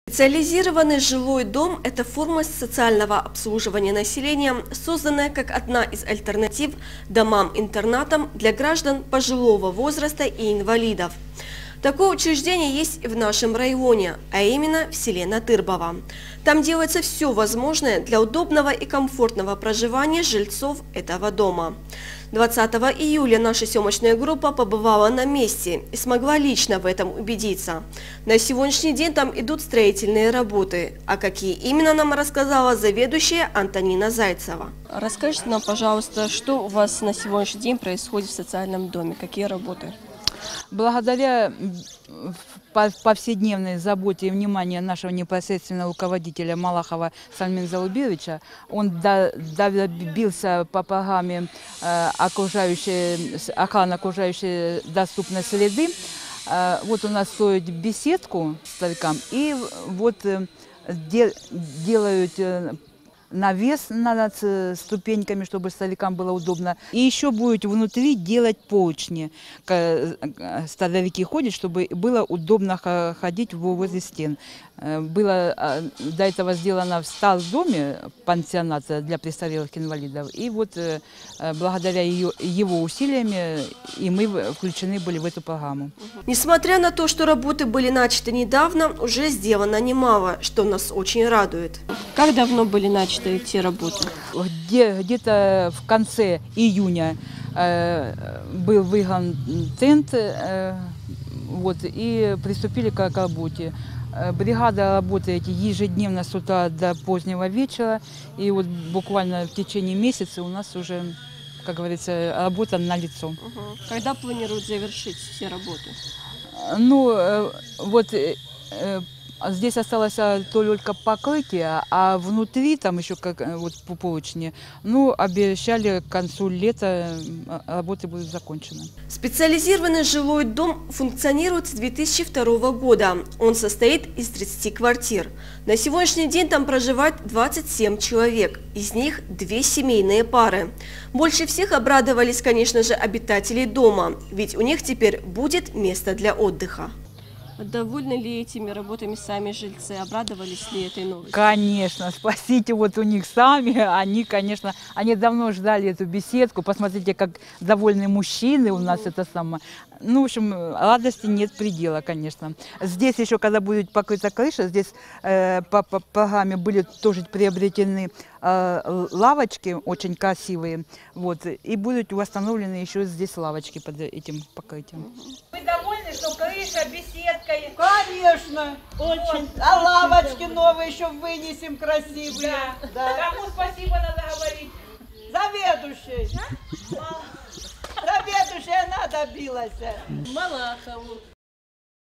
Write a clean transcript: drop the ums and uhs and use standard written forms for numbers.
Специализированный жилой дом – это форма социального обслуживания населения, созданная как одна из альтернатив домам-интернатам для граждан пожилого возраста и инвалидов. Такое учреждение есть в нашем районе, а именно в селе Натырбово. Там делается все возможное для удобного и комфортного проживания жильцов этого дома. 20 июля наша съемочная группа побывала на месте и смогла лично в этом убедиться. На сегодняшний день там идут строительные работы. А какие именно, нам рассказала заведующая Антонина Зайцева. Расскажите нам, пожалуйста, что у вас на сегодняшний день происходит в социальном доме, какие работы? Благодаря повседневной заботе и вниманию нашего непосредственного руководителя Малахова Сальмина Залубевича, он добился по программе охраны окружающей доступной среды. Вот у нас строят беседку старикам и вот делают навес над ступеньками, чтобы старикам было удобно. И еще будет внутри делать поручни. Старовики ходят, чтобы было удобно ходить возле стен. Было до этого сделано в старом доме пансионата для престарелых инвалидов. И вот благодаря его усилиями и мы включены были в эту программу. Несмотря на то, что работы были начаты недавно, уже сделано немало, что нас очень радует. Как давно были начаты эти работы? Где-то в конце июня был выгон тент, вот, и приступили к работе. Бригада работает ежедневно с утра до позднего вечера, и вот буквально в течение месяца у нас уже, как говорится, работа налицо. Когда планируют завершить все работы? Ну, вот здесь осталось только покрытие, а внутри, там еще как вот по поручни, ну, обещали к концу лета работы будут закончены. Специализированный жилой дом функционирует с 2002 года. Он состоит из 30 квартир. На сегодняшний день там проживает 27 человек, из них 2 семейные пары. Больше всех обрадовались, конечно же, обитатели дома, ведь у них теперь будет место для отдыха. Довольны ли этими работами сами жильцы? Обрадовались ли этой новостью? Конечно, спросите вот у них сами. Они, конечно, они давно ждали эту беседку. Посмотрите, как довольны мужчины у нас это самое. Ну, в общем, радости нет предела, конечно. Здесь еще, когда будет покрыта крыша, здесь по программе были тоже приобретены лавочки очень красивые. Вот, и будут восстановлены еще здесь лавочки под этим покрытием. Вы довольны, что крыша, беседка? Конечно, очень. Вот. А лавочки новые еще вынесем красивые. Да. Да. Кому спасибо надо говорить? Заведующей. Заведующая она добилась. Малахову.